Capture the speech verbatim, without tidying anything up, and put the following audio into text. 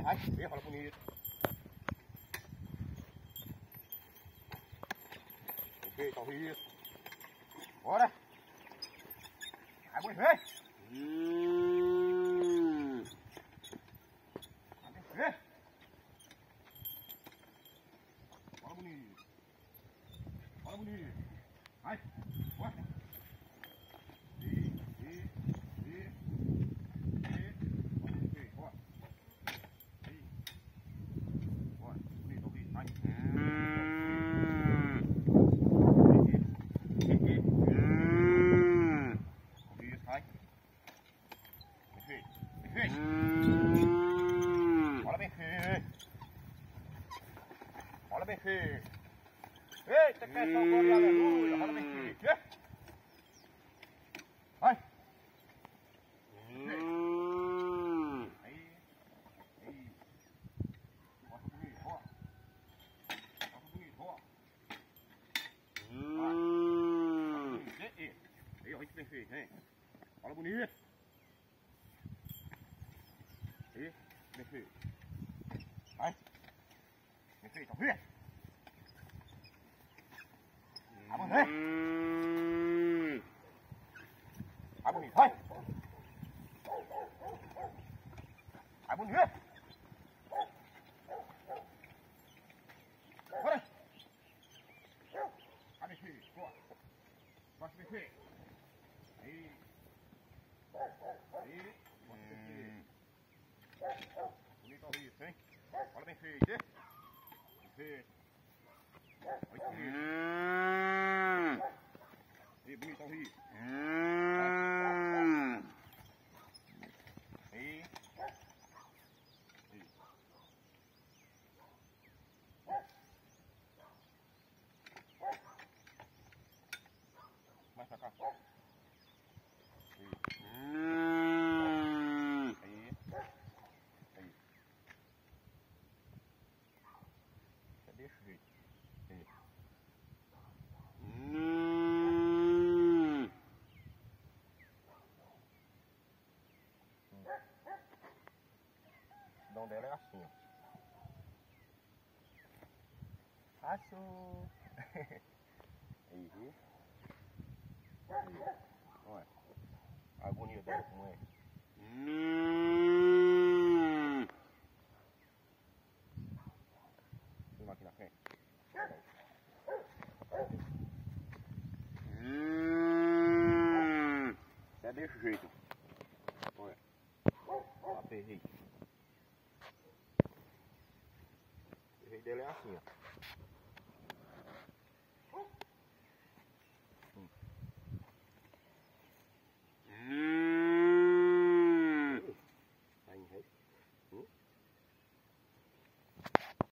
Ai, vem, rola bonito. Ok, então isso. Bora. Vai, boi, vem. Hum. Vem. Rola bonito. Rola bonito. Vai, bora. E, e, e, e. Ok, bora. E. Bora, bonito, bonito, vai. Rola bem feio. Rola bem feio. Eita, que é só glória, aleluia. Rola bem feio. Vai. Aí. Aí. Bota bonito, ó. Bota bonito, ó. Vai. Aí, aí, ó, muito perfeito, hein? Rola bonito. Aí, perfeito. Vai. Perfeito, vê. Avança. Vai bonito, vai. Vai bonito. Bora. Vai perfeito, boa. Vai perfeito. Aí. Aí. Bota perfeito. Bonito ao risco, hein? Olha bem feito, hein? Perfeito. Olha ao risco. E bonito ao risco. Aí. Aí. Mais pra cá. Aí. Aí. Aí. Desse jeito. Aí. Hum. O dom dela é assim, ó. Aço. Aí, viu? Aí. Olha. A agonia dela como é. Hum. Filma aqui na frente. Hum. É desse jeito. Olha. Aperrei. O aperrei dele é assim, ó.